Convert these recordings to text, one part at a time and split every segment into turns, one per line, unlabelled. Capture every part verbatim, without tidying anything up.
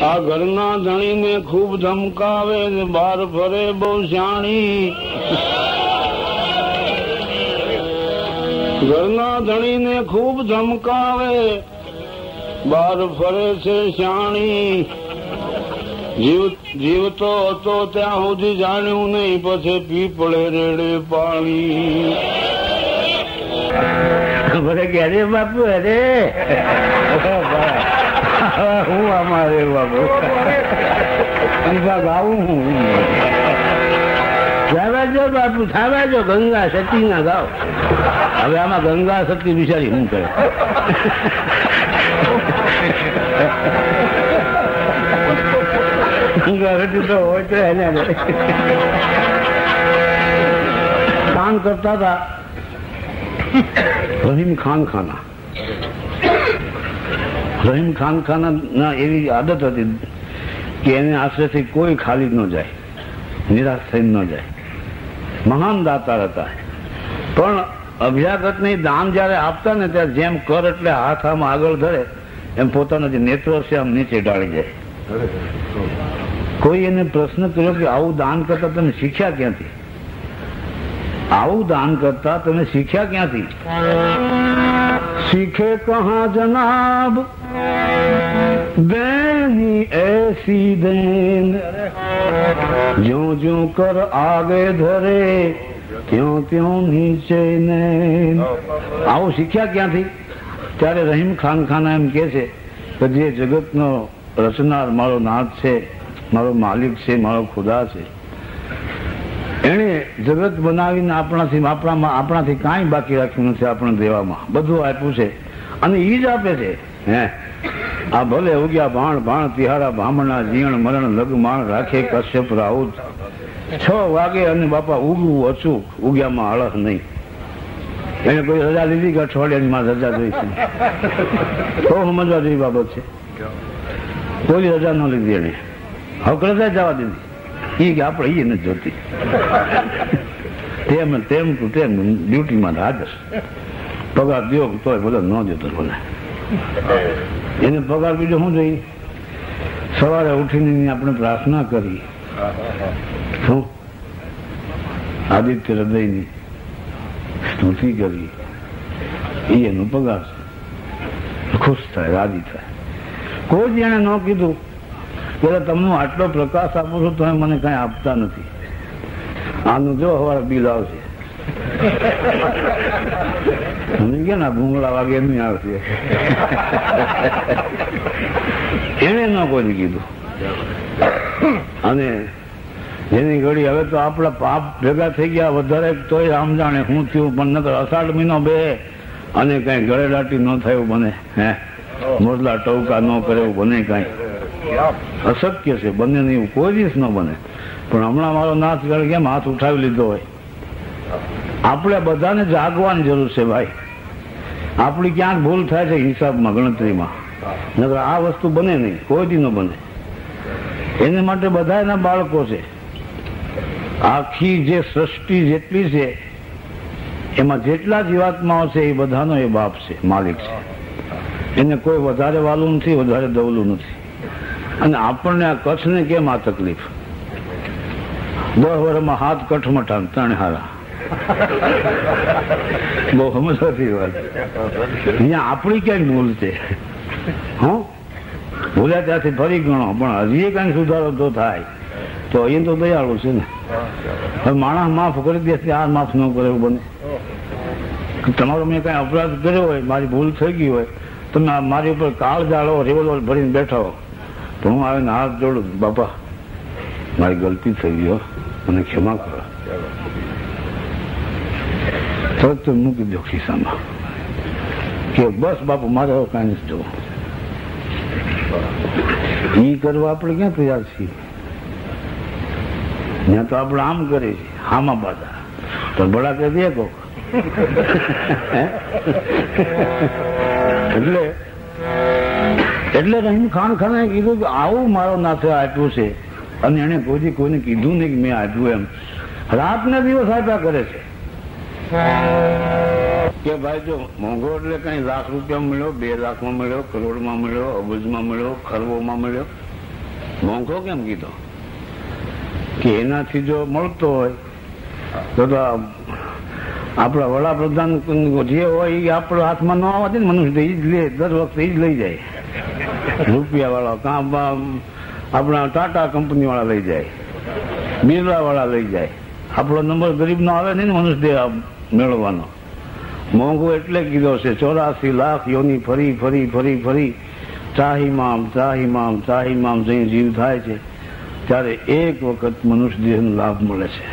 આ ઘરના ધણીને ખૂબ ધમકાવે, બાર ફરે બહુ શાણી. ઘરના ધણીને ખૂબ ધમકાવે, બાર ફરે છે શાણી. જીવ જીવતો હતો ત્યાં સુધી જાણ્યું નહીં, પછી પીપળે રેડે પાણી.
બોલે કે અરે બાપુ અરે હું અમારે બાપુ ગાવું હું થાવાજો બાપુ થાવાજો ગંગા સતી ના ગાવ. હવે આમાં ગંગા સતી બિચારી શું કરે? ગંગા સતી તો હોય તો એને કામ કરતા હતા રહીમ ખાન ખાના. રહીમ ખાન ખાના ના એવી આદત હતી કે એને આશ્રયથી કોઈ ખાલી ન જાય, નિરાશ થઈ ન જાય. મહાન દાતાર હતા, પણ અભ્યાગત ની દાન જયારે આપતા ને ત્યારે જેમ કર એટલે હાથ આમ આગળ ધરે એમ પોતાના જે નેત્રો છે આમ નીચે ઢાળી જાય. કોઈ એને પ્રશ્ન કર્યો કે આવું દાન કરતા તમે શીખ્યા ક્યાંથી? આવું દાન કરતા તમે શીખ્યા ક્યાંથી? શીખે કહા જનાબ દેની એસી દેન, જ્યો જ્યો કર આગે ધરે ત્યો ત્યો નીચે નૈન. આવું શીખ્યા ક્યાંથી? ત્યારે રહીમ ખાન ખાના એમ કે છે કે જે જગતનો રચનાર મારો નાથ છે, મારો માલિક છે, મારો ખુદા છે, એને જગત બનાવીને આપણાથી આપણામાં આપણાથી કાંઈ બાકી રાખ્યું નથી. આપણે દેવામાં બધું આપ્યું છે અને ઈ જ આપે છે. હે આ ભલે ઉગ્યા ભાણ ભાણ તિહારા ભામણા જીણ મરણ લગમાણ રાખે કશ્યપ રાઉત. છ વાગે અને બાપા ઉગવું અચૂક, ઉગ્યામાં અળખ નહીં. એને કોઈ રજા લીધી કે અઠવાડિયાની માં રજા જોઈ છે? બહુ સમજવા જેવી બાબત છે. કોઈ રજા ન લીધી એને, હક રજા જવા દીધી. એ કે આપણે એ નથી જોતી, તેમ તેમ ટુ તેમ ડ્યુટીમાં હાજર. પગાર દો તોય બોલે ન દેતો બોલે. એને પગાર બીજો શું જોઈએ? સવારે ઉઠીને આપણે પ્રાર્થના કરી, શું આદિત્ય હૃદયની સ્તુતિ કરી, એ એનો પગાર છે. ખુશ થાય, રાજી થાય. કોઈ જ એને ન કીધું કે તમને આટલો પ્રકાશ આપું છું તમે મને કઈ આપતા નથી, આનું જો હવારે બિલ આવશે. કે ના ભૂંગળા વાગે એમ આવશે. એને ન કોઈ કીધું. અને જેની ઘડી હવે તો આપણા પાપ ભેગા થઈ ગયા વધારે, તોય આમ જાણે શું થયું. પણ નકર અષાઢ મહિનો બે અને કઈ ગળે દાટી ન થયું બને, હે મોરલા ટવકા ન કરે એવું બને, કઈ અશક્ય છે, બને નહીં, કોઈ દિવસ ન બને. પણ હમણાં મારો નાથ ગળ કેમ હાથ ઉઠાવી લીધો હોય? આપણે બધાને જાગવાની જરૂર છે ભાઈ. આપણી ક્યાંક ભૂલ થાય છે હિસાબમાં, ગણતરીમાં. નકર આ વસ્તુ બને નહીં, કોઈ દી ન બને. એને માટે બધા એના બાળકો છે. આખી જે સૃષ્ટિ જેટલી છે એમાં જેટલા જીવાત્માઓ છે એ બધાનો એ બાપ છે, માલિક છે. એને કોઈ વધારે વાલું નથી, વધારે દવલું નથી. અને આપણને આ કચ્છને કેમ આ તકલીફ? દસ વર્ષમાં હાથ કઠમઠા ત્રણ હારા. બહુ સમજવાથી વાત. અહીંયા આપણી ક્યાંક ભૂલ છે. હા, ભૂલ્યા ત્યાંથી ફરી ગણો, પણ હજી કઈ સુધારો તો થાય તો અહીંયા તો દયાળુ છે ને. હવે માણસ માફ કરી દે, આ માફ ન કરે એવું બને? તમારો મેં કઈ અપરાધ કર્યો હોય, મારી ભૂલ થઈ ગઈ હોય, તમે મારી ઉપર કાળ જાળો રિવોલ્વર ભરીને બેઠા હો, તો હું આવીને હાથ જોડું, બાપા મારી ગલતી થઈ ગઈ, મને ક્ષમા કરો. તરત તો મૂકી દો ખિસ્સામાં કે બસ બાપુ મારે હવે કાંઈ નથી જવું. એ કરવા આપણે ક્યાં તૈયાર છીએ? ત્યાં તો આપણે આમ કરીએ છીએ, હામાં બાધા તો બળા કે દે કોક. એટલે એટલે રહીમ ખાન ખાને કીધું કે આવું મારો નાથે આપ્યું છે, અને એને કોઈ કોઈને કીધું નહીં કે મેં આપ્યું એમ. રાત ને દિવસ આપ્યા કરે છે કે ભાઈ જો મોંઘો એટલે કઈ લાખ રૂપિયા મળ્યો, બે લાખમાં મળ્યો, કરોડમાં મળ્યો, અબજમાં મળ્યો, ખરબોમાં મળ્યો, મોંઘો કેમ કીધો? કે એનાથી જો મળતો હોય તો આપણા વડાપ્રધાન જે હોય એ આપણા હાથમાં ન આવવા દે ને મનુષ્ય એ જ લે, દર વખતે એ જ લઈ જાય. રૂપિયા વાળા કાં આપણા ટાટા કંપની વાળા લઈ જાય, બિરલા વાળા લઈ જાય. આપણો નંબર ગરીબ નો આવે નહીં ને મનુષ્ય મેળવવાનો. મોંઘું એટલે કીધો છે ચોરાસી લાખ યોની ફરી ફરી ફરી ફરી ચાહીમામ ચાહીમામ ચાહીમામ જઈ જીવ થાય છે ત્યારે એક વખત મનુષ્ય દેહનો લાભ મળે છે.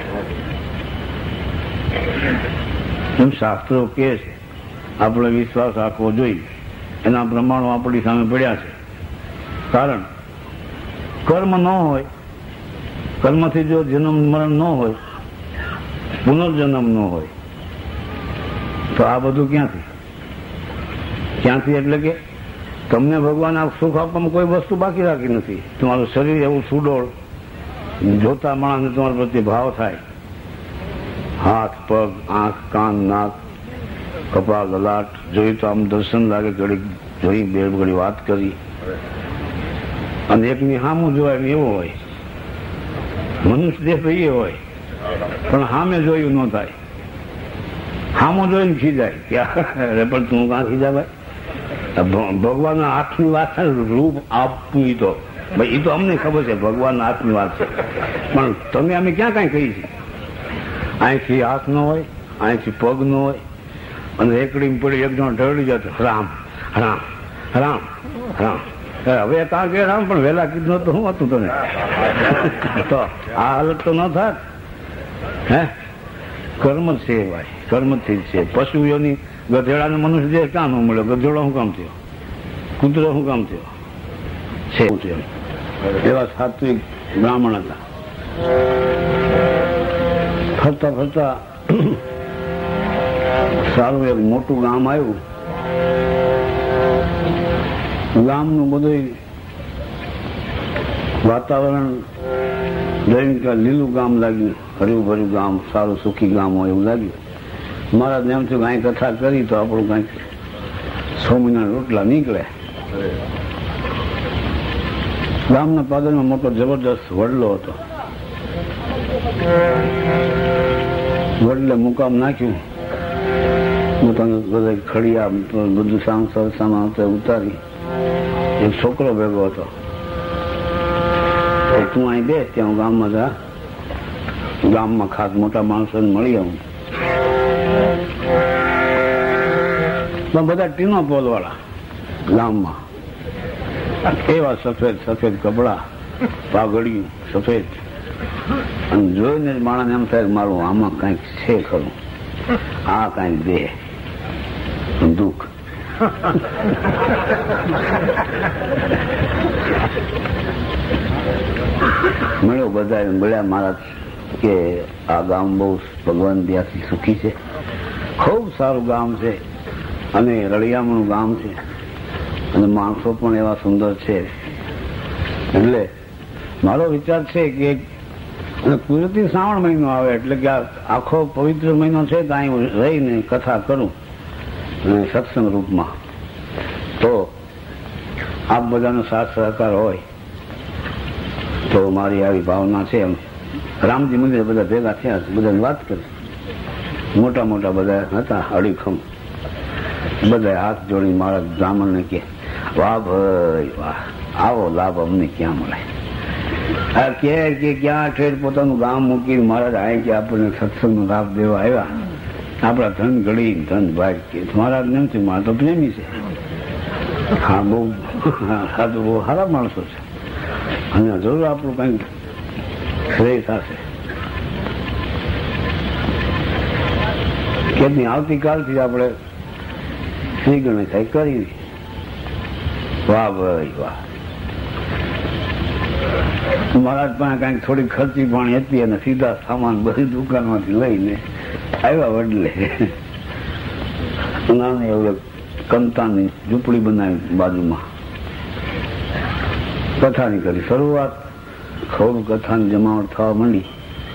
એમ શાસ્ત્રો કે છે, આપણે વિશ્વાસ રાખવો જોઈએ. એના પ્રમાણો આપણી સામે પડ્યા છે. કારણ કર્મ ન હોય, કર્મથી જો જન્મ મરણ ન હોય, પુનર્જન્મ ન હોય તો આ બધું ક્યાંથી ક્યાંથી એટલે કે તમને ભગવાન આ સુખ આપવામાં કોઈ વસ્તુ બાકી રાખી નથી. તમારું શરીર એવું સુડોળ, જોતા માણસને તમારા પ્રત્યે ભાવ થાય. હાથ, પગ, આંખ, કાન, નાક, કપાળ, લલાટ જોઈ તો આમ દર્શન લાગે. ઘડી જોઈ, બે ઘડી વાત કરી, અને એકની સામું જોવાય ને એવો હોય. મનુષ્ય દેહ તો એ હોય પણ સામે જોયું ન થાય. સામું જોઈને ખીજાય કે પણ તું કાં ખીજા ભાઈ? ભગવાનના હાથની વાત છે. રૂપ આપવું તો ભાઈ એ તો અમને ખબર છે ભગવાનના હાથની વાત છે, પણ તમે અમે ક્યાં કાંઈ કહી છીએ? અહીંથી હાથ ન હોય, અહીંથી પગ ન હોય, અને એકડી પડી એક જણ ઢળી જતો રામ રામ રામ રામ. હવે કાં કે રામ પણ વહેલા કીધું તો શું હતું તને? તો આ હાલત તો ન થાત. હે કર્મ છે ભાઈ, કર્મથી જ છે. પશુઓની ગધેડાને મનુષ્ય દેહ ક્યાં ન મળ્યો? ગધેડો શું કામ થયો? કૂતરો શું કામ થયો? છે એવા સાત્વિક બ્રાહ્મણ હતા. ફરતા ફરતા સારું એક મોટું ગામ આવ્યું. ગામનું બધું વાતાવરણ જોઈને લીલું ગામ લાગ્યું, હર્યું ભર્યું ગામ, સારું સુખી ગામ હોય એવું લાગ્યું. મહારાજ એમ થયું કાંઈ કથા કરી તો આપણું કાંઈક સો મહિના રોટલા નીકળે. ગામના પાદરમાં મોટો જબરદસ્ત વડલો હતો. વડલે મુકામ નાખ્યું, પોતાનું બધા ખડિયા બધું સામ સરસામાં ઉતારી. એક છોકરો ભેગો હતો, તું અહીં બેસ, ત્યાં ગામમાં જા, ગામમાં ખાસ મોટા માણસોને મળી આવું. બધા ટીનો પોલ વાળા ગામમાં, એવા સફેદ સફેદ કપડા, પાઘડિયું સફેદ, અને જોઈને જ માણસ એમ થાય મારું આમાં કઈક છે ખરું, આ કઈક દે દુઃખ. મળ્યો બધા મળ્યા મહારાજ કે આ ગામ બહુ ભગવાન દયાથી સુખી છે, ખૂબ સારું ગામ છે, અને રળિયામણું ગામ છે, અને માણસો પણ એવા સુંદર છે. એટલે મારો વિચાર છે કે કુદરતી શ્રાવણ મહિનો આવે એટલે કે આખો પવિત્ર મહિનો છે તો અહીં રહીને કથા કરું સત્સંગ રૂપમાં, તો આપ બધાનો સાથ સહકાર હોય તો મારી આવી ભાવના છે. એમ રામજી મંદિર બધા ભેગા થયા, બધાને વાત કરી. મોટા મોટા બધા હતા અડીખમ, બધા હાથ જોડી મારા બ્રાહ્મણને કે વાહ ભાઈ વાહ, આવો લાભ અમને ક્યાં મળે? આ કે ક્યાં ઠેર પોતાનું ગામ મૂકીને મહારાજ આ કે આપણને સત્સંગનો લાભ દેવા આવ્યા. આપણા ધન ઘડી ધન ભાઈ કે મહારાજ નથી, મારા તો પ્રેમી છે. હા બહુ સાધુ, બહુ સારા માણસો છે, અને જરૂર આપણું કંઈક શ્રેય થશે. કેટલી આવતીકાલથી આપણે શ્રી ગણેશ કરી. વાહ ભાઈ વાહ. મહારાજ પાસે કઈક થોડી ખર્ચી પણ હતી, અને સીધા સામાન બધી દુકાનમાંથી લઈને આવ્યા વડલે. નાની એવું કંતાની ઝૂંપડી બનાવી બાજુમાં, કથાની કરી શરૂઆત. ખૂબ કથાની જમાવટ થવા માંડી.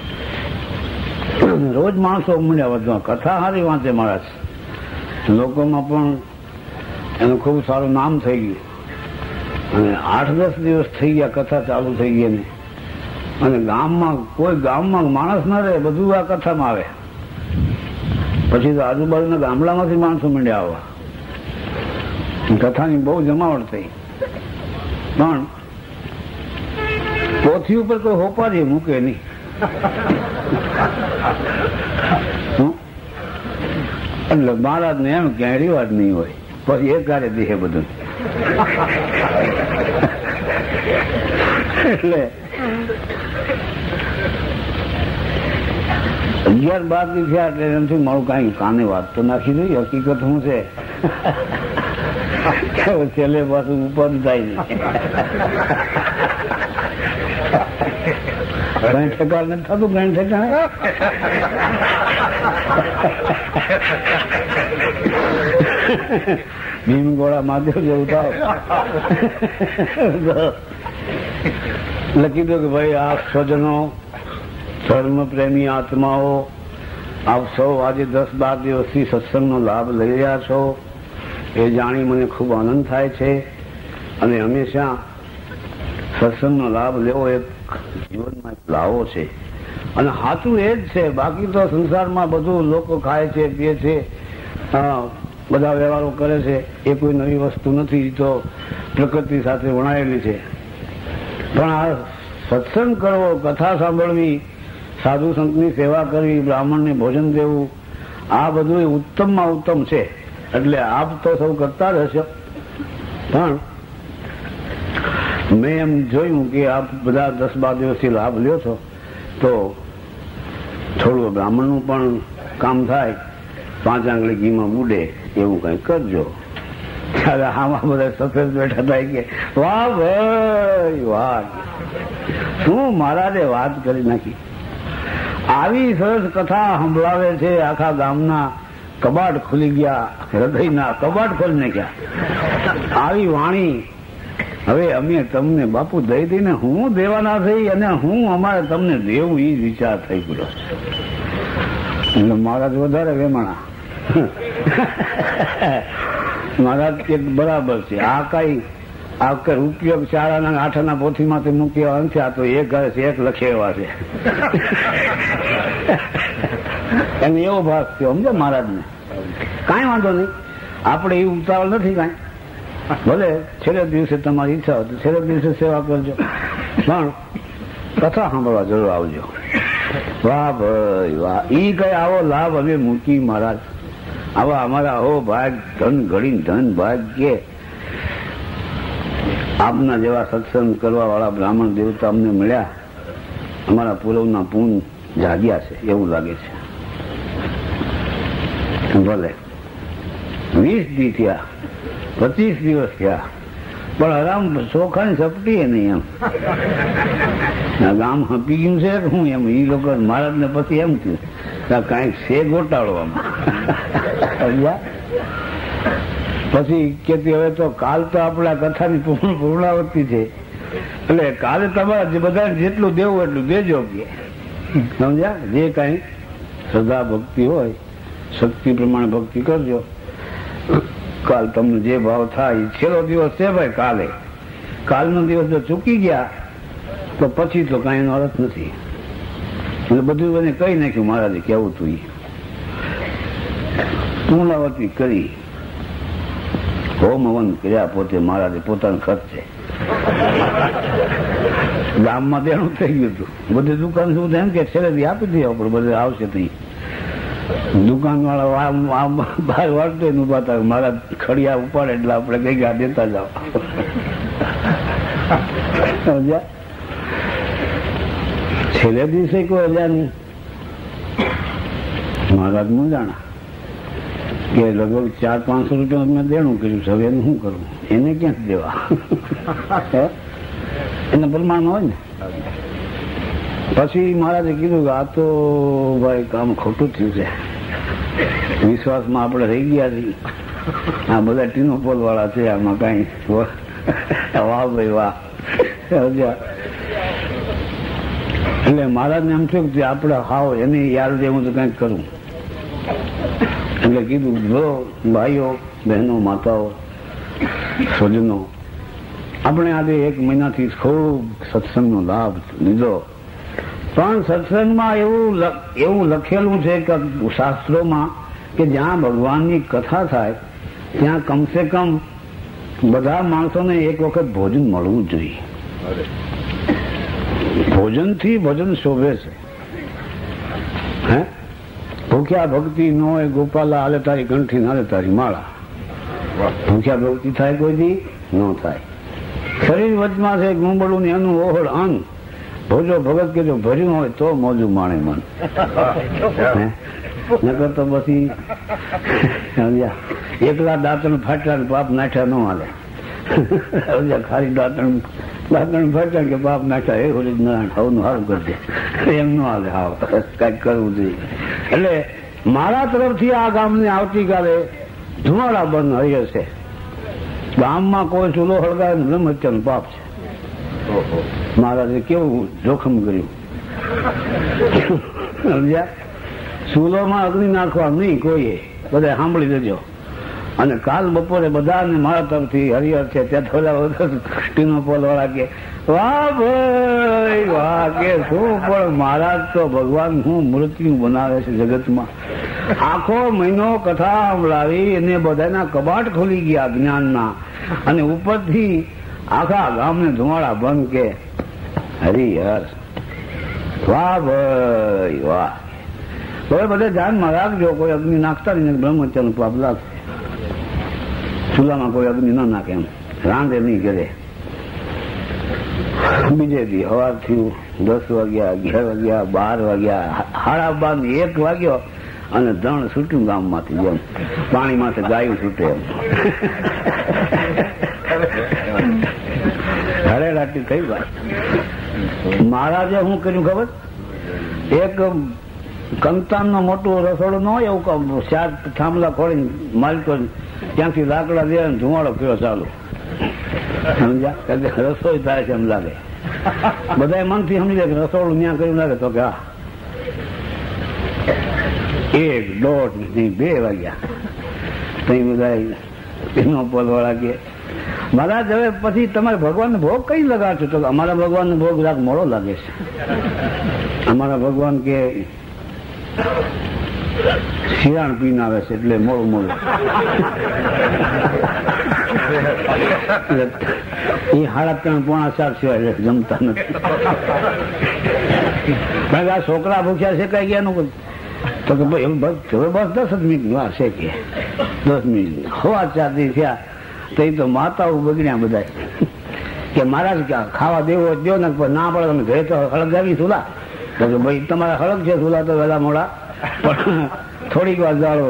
રોજ માણસો મળ્યા વધવા, કથા સારી વાંચે મહારાજ, લોકોમાં પણ એનું ખૂબ સારું નામ થઈ ગયું. અને આઠ દસ દિવસ થઈ ગયા કથા ચાલુ થઈ ગઈ ને, અને ગામમાં કોઈ ગામમાં માણસ ના રહે, બધું આ કથામાં આવે. પછી તો આજુબાજુના ગામડામાંથી માણસો માંડ્યા આવવા. કથાની બહુ જમાવટ થઈ, પણ પોથી ઉપર કોઈ હોપારી મૂકે નહીં. એટલે મહારાજ ને એમ ક્યાંય રિવાજ નહીં હોય, પછી એક કાર્ય દેહે બધું. એટલે અગિયાર બાર દી થયા એટલે એમથી મારું કઈ કાને વાત તો નાખી દઈ. હકીકત શું છે છેલ્લે પાછું ઉપર થાય નહીં. કઈ ઠેકાણ નથી થતું, કઈ ઠેકાણ. ભીમ ગોળા મહાદેવ જેવું થાવ. લખી દો કે ભાઈ આપ સ્વજનો, ધર્મ પ્રેમી આત્માઓ, આપ સૌ આજે દસ બાર દિવસથી સત્સંગનો લાભ લઈ રહ્યા છો એ જાણી મને ખૂબ આનંદ થાય છે. અને હંમેશા સત્સંગનો લાભ લેવો એક જીવનમાં એક લાવો છે. અને સાચું એ જ છે. બાકી તો સંસારમાં બધું લોકો ખાય છે, પીએ છે, બધા વ્યવહારો કરે છે, એ કોઈ નવી વસ્તુ નથી, તો પ્રકૃતિ સાથે વણાયેલી છે. પણ આ સત્સંગ કરવો, કથા સાંભળવી, સાધુ સંતની સેવા કરવી, બ્રાહ્મણને ભોજન દેવું, આ બધું ઉત્તમમાં ઉત્તમ છે. એટલે આપ તો સૌ કરતા જ હશો, પણ મેં એમ જોયું કે આપ બધા દસ બાર દિવસથી લાભ લ્યો છો, તો થોડું બ્રાહ્મણનું પણ કામ થાય, પાંચ આંગળી ઘીમાં બુડે એવું કઈ કરજો. ત્યારે આમાં બધા સફેદ બેઠા થાય કે વાહ ભાઈ વાહ, શું મહારાજે વાત કરી નાખી. આવી સરસ કથા સંભળાવે છે, આખા ગામના કબાટ ખુલી ગયા, હૃદયના કબાટ ખોલી નાખ્યા. આવી વાણી હવે અમે તમને બાપુ દઈ દઈને હું દેવાના થઈ, અને હું અમારે તમને દેવું એ વિચાર થઈ ગયો. એટલે મહારાજ વધારે વેમાણા. મહારાજ કે બરાબર છે, આ કઈ આ કઈ ઉપયોગ ચારાના આઠાના પોથીમાંથી મૂક્યા નથી, આ તો એક ઘરે છે, એક લખે એવા છે. એને એવો ભાગ થયો સમજો મહારાજને. કાંઈ વાંધો નહીં, આપણે એ ઉતાવળ નથી કાંઈ. ભલે છેલ્લે દિવસે તમારી ઈચ્છા હોય તો છેલ્લે દિવસે સેવા કરજો, પણ કથા સાંભળવા જરૂર આવજો. વાહ ભાઈ વાહ, ઈ કઈ આવો લાભ અમે મૂકી મહારાજ. આવા અમારા હો ભાગ, ધન ઘડી ધન ભાગ કે આપના જેવા સત્સંગ કરવા વાળા બ્રાહ્મણ દેવતા અમને મળ્યા. અમારા પૂર્વના પૂન જાગ્યા છે એવું લાગે છે. ભલે વીસ દી થયા, પચીસ દિવસ થયા, પણ આરામ ચોખાની સપટી નહીં. એમ ગામ હપી ગયું છે કે હું એમ એ લોકો મહારાજ ને પછી એમ થયું કઈક છે ગોટાળો આમાં. પછી કેતી હવે તો કાલ તો આપણા કથાની પૂર્ણાવૃત્તિ છે, એટલે કાલે તમારે બધા જેટલું દેવું એટલું દેજો કે સમજ્યા. જે કઈ શ્રદ્ધા ભક્તિ હોય શક્તિ પ્રમાણે ભક્તિ કરજો. કાલ તમને જે ભાવ થાય, છેલ્લો દિવસ છે ભાઈ કાલે. કાલનો દિવસ જો ચૂકી ગયા તો પછી તો કઈ એનો અર્થ નથી. એટલે બધું મને કઈ નાખ્યું મહારાજે કેવું તું. પૂર્ણાવતી કરી, હોમ હવન કર્યા પોતે મહારાજે પોતાના ખર્ચે. ગામમાં તેનું થઈ ગયું હતું. બધી દુકાન શું થાય કે છેલ્લેથી આપી દઈએ આપણે બધે આવશે તઈ. દુકાન વાળા બહાર વાળતો ઉભા હતા, મારા ખડિયા ઉપાડે એટલે આપણે કઈ ગયા દેતા જાઓ. છેલ્લે દિવસે કોઈ હજાર નહીં. મહારાજ મૂંઝાણા કે લગભગ ચાર પાંચસો રૂપિયા મેં દેણું કર્યું છે, હવે એનું શું કરવું, એને ક્યાંથી દેવા. એના પ્રમાણમાં હોય ને. પછી મહારાજે કીધું કે આ તો ભાઈ કામ ખોટું થયું છે, વિશ્વાસમાં આપણે રહી ગયા છીએ. આ બધા ટીનોપોલ વાળા છે, આમાં કઈ વાહ ભાઈ વાહ. એટલે મહારાજને એમ થયું કે આપણે હાવ એને યાદ દેવું તો કંઈક કરવું. એટલે કીધું જો ભાઈઓ બહેનો માતાઓ સ્વજનો આપણે આજે એક મહિનાથી ખૂબ સત્સંગનો લાભ લીધો, પણ સત્સંગમાં એવું એવું લખેલું છે કે શાસ્ત્રોમાં કે જ્યાં ભગવાનની કથા થાય ત્યાં કમસે કમ બધા માણસોને એક વખત ભોજન મળવું જોઈએ. ભોજનથી ભજન શોભે છે. હે ભૂખ્યા ભક્તિ ન હોય ગોપાલા હાલે તારી કંઠી હાલે તારી માળા. ભૂખ્યા ભક્તિ થાય કોઈથી ન થાય. શરીર વચમાં છે ગુંબળું ને એનું ઓહળ અન્ન ભોજો ભગત કે જો ભર્યું હોય તો મોજું માણે મન. નકર તો પછી એકલા દાંતણ ફાટ્યા પાપ નાઠ્યા ન હાલે. ખાલી દાંતણ દાંતણ ફાટ્યા કે પાપ નાઠ્યા એ હોળી નારાયણ ખાવાનું સારું કરજે એમ ન હાલે. હા કઈક કરવું જોઈએ. એટલે મારા તરફથી આ ગામને આવતીકાલે ધુમાડા બંધ હરિયર છે. ગામમાં કોઈ ચૂલો હળગાવે બ્રહ્મહત્યાનું પાપ છે. મહારાજે કેવું જોખમ કર્યું. ચૂલોમાં અગ્નિ નાખવા નહીં કોઈએ, બધા સાંભળી લેજો. અને કાલ બપોરે બધાને મારા તરફથી હરિહર છે ત્યાં થોડા ટીનો પોલ વાળા કે વાહ ભાઈ વાહ કે શું, પણ મહારાજ તો ભગવાન હું મૃત્યુ બનાવે છે જગતમાં. આખો મહિનો કથા સંભળાવી અને બધાના કબાટ ખોલી ગયા જ્ઞાનના, અને ઉપરથી આખા ગામને ધુમાડા બંધ કે હરિહર વાહ ભાઈ વાહ. હવે બધે ધ્યાનમાં રાખજો, કોઈ અગ્નિ નાખતા નહીં બ્રહ્મચર્યનું પાપ લાગશે. ચૂલામાં કોઈ અગ્નિ ન નાખે, એમ રાંધે નહીં કરે. બીજે દી સવાર થયું દસ વાગ્યા, અગિયાર વાગ્યા, બાર વાગ્યા, સાડા બાર ને એક વાગ્યો અને ધણ છૂટ્યું ગામમાંથી, જેમ પાણીમાંથી ગાયું છૂટે એમ. હરેરાટી થઈ ભાઈ. મહારાજે શું કર્યું ખબર? એક કંતાનનું મોટું રસોડું ન હોય એવું ચાર થાંભલા ખોડીને માલિકો ત્યાંથી લાકડા દે ધુમાડો પીવો ચાલુ. સમજ્યા? રસોઈ થાય છે એમ લાગે. બધા મનથી સમજી જાય કે રસોડું ત્યાં કર્યું લાગે તો કે હા. એક દોઢ નહીં બે વાગ્યા તઈ બધા એનો પોલ વાળા કે મહારાજ હવે પછી તમારે ભગવાનને ભોગ કઈ લગાડશો? તો અમારા ભગવાનને ભોગ રાખ મોડો લાગે છે. અમારા ભગવાન કે શિયાળ પીને આવે છે એટલે મોડું મોડું. એ સાડા ત્રણ પોણા ચાર સિવાય જમતા નથી. કારણ કે આ છોકરા ભૂખ્યા શેકાઈ ગયા નું તો કે ભાઈ બસ દસ જ મિનિટ વાર છે કે દસ મિનિટ હવા ચારથી થયા તો એ તો માતાઓ બગડ્યા બધા કે મહારાજ ખાવા દેવો દો ને ના પડે તમે ઘરે તો હળગાવી સુલા તો કે ભાઈ તમારે હળગ છે સુલા તો વહેલા મોડા પણ થોડીક વાર જાળો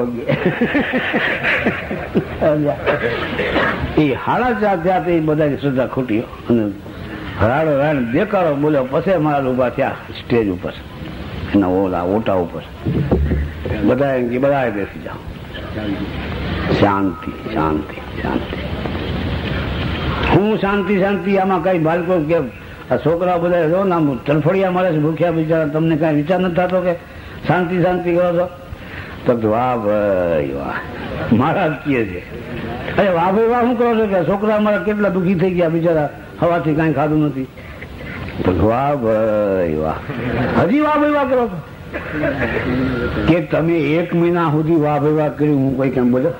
એ હાડા ચાર થયા તો એ બધા શ્રદ્ધા ખૂટી અને રાડો રાડ દેખાડો બોલ્યો પછી મારા ઉભા થયા સ્ટેજ ઉપર એના ઓલા ઓટા ઉપર. બધા એમ કે બધા બેસી જાઓ. શાંતિ શાંતિ શાંતિ. હું શાંતિ શાંતિ આમાં કઈ બાળકો કે આ છોકરા બધા જો ને આમ તરફડિયા મળે છે ભૂખ્યા બિચારા, તમને કઈ વિચાર નથી થતો કે શાંતિ શાંતિ કરો છો? તો વાહ ભાઈ વાહ. મહારાજ કહે છે અરે વાહ ભાઈ વાહ શું કરો છો કે છોકરા અમારા કેટલા દુઃખી થઈ ગયા બિચારા, હવાથી કઈ ખાધું નથી. તો વાહ ભાઈ વાહ. હજી વાહ ભાઈ વાહ કરો છો કે તમે એક મહિના સુધી વાહ ભાઈ વાહ કર્યું? હું કોઈ કેમ બોલ્યો?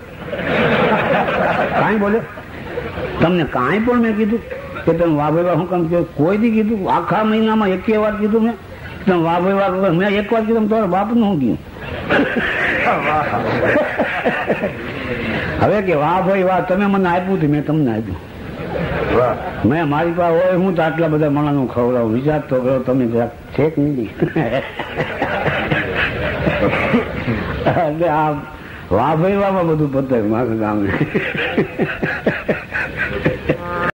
કાંઈ બોલ્યો? તમને કાંઈ પણ મેં કીધું કે તમે વાહ ભાઈ વાહ શું કામ કહ્યું? કોઈ દી કીધું? આખા મહિનામાં એક વાર કીધું મેં તમે વાહ ભાઈ વાહ? મેં એક વાર કીધું તમારા બાપનું શું કીધું? હવે કે વાહ ભાઈ વાહ તમે મને આપ્યું હતું, મેં તમને આપ્યું. મેં મારી પાસે હોય હું તો આટલા બધા માણસનું ખવડાવું. વિચાર તો કરો તમે જરાક છે કે નહીં? એટલે આ વાહ ભાઈ વાહમાં બધું પતે મારા ગામે.